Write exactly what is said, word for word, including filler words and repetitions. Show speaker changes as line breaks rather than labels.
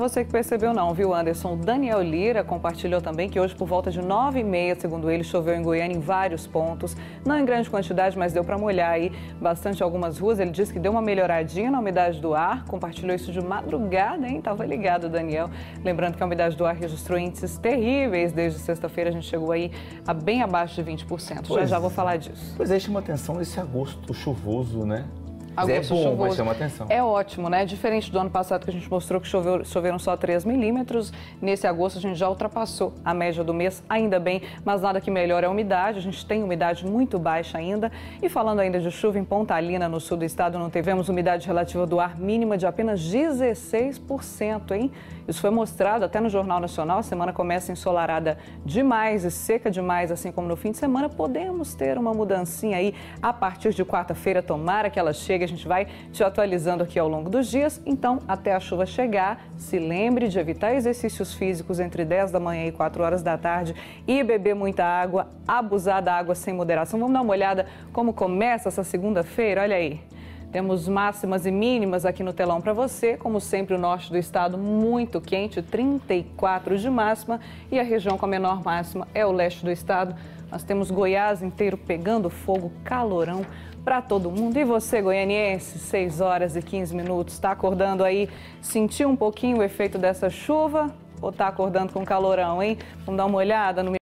Você que percebeu não, viu, Anderson? Daniel Lira compartilhou também que hoje por volta de nove e meia, segundo ele, choveu em Goiânia em vários pontos. Não em grande quantidade, mas deu para molhar aí bastante algumas ruas. Ele disse que deu uma melhoradinha na umidade do ar. Compartilhou isso de madrugada, hein? Tava ligado, Daniel. Lembrando que a umidade do ar registrou índices terríveis. Desde sexta-feira a gente chegou aí a bem abaixo de vinte por cento. Já
Pois,
já vou falar disso.
Pois é, chama atenção esse agosto chuvoso, né?
Agosto
é bom,
chuvoso.
mas chama atenção.
É ótimo, né? Diferente do ano passado que a gente mostrou que choveu, choveram só três milímetros, nesse agosto a gente já ultrapassou a média do mês, ainda bem, mas nada que melhore a umidade, a gente tem umidade muito baixa ainda. E falando ainda de chuva, em Pontalina, no sul do estado, não tivemos umidade relativa do ar mínima de apenas dezesseis por cento, hein? Isso foi mostrado até no Jornal Nacional, a semana começa ensolarada demais e seca demais, assim como no fim de semana. Podemos ter uma mudancinha aí a partir de quarta-feira, tomara que ela chegue. A gente vai te atualizando aqui ao longo dos dias. Então, até a chuva chegar, se lembre de evitar exercícios físicos entre dez da manhã e quatro horas da tarde e beber muita água, abusar da água sem moderação. Vamos dar uma olhada como começa essa segunda-feira, olha aí. Temos máximas e mínimas aqui no telão para você. Como sempre, o norte do estado muito quente, trinta e quatro de máxima. E a região com a menor máxima é o leste do estado. Nós temos Goiás inteiro pegando fogo, calorão para todo mundo. E você, goianiense, seis horas e quinze minutos, está acordando aí? Sentiu um pouquinho o efeito dessa chuva ou está acordando com calorão, hein? Vamos dar uma olhada no